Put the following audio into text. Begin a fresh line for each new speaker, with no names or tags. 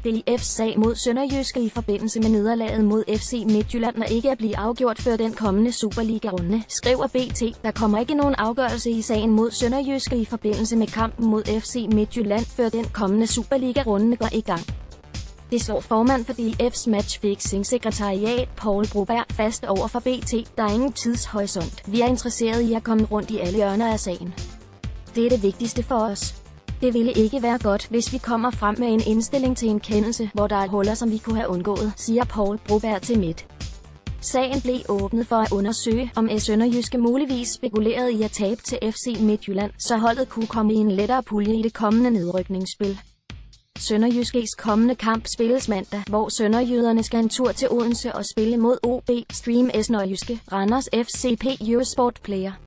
DIF's sag mod SønderjyskE i forbindelse med nederlaget mod FC Midtjylland er ikke at blive afgjort før den kommende Superliga-runde, skriver BT. Der kommer ikke nogen afgørelse i sagen mod SønderjyskE i forbindelse med kampen mod FC Midtjylland, før den kommende Superliga-runde går i gang. Det slår formand for DIF's matchfixing-sekretariat Poul Broberg fast over for BT. Der er ingen tidshorisont. Vi er interesseret i at komme rundt i alle hjørner af sagen. Det er det vigtigste for os. Det ville ikke være godt, hvis vi kommer frem med en indstilling til en kendelse, hvor der er huller, som vi kunne have undgået, siger Poul Broberg til Midt. Sagen blev åbnet for at undersøge, om SønderjyskE muligvis spekulerede i at tabe til FC Midtjylland, så holdet kunne komme i en lettere pulje i det kommende nedrykningsspil. SønderjyskEs kommende kamp spilles mandag, hvor sønderjyderne skal en tur til Odense og spille mod OB. Stream SønderjyskE, Randers FCP Eurosport Player.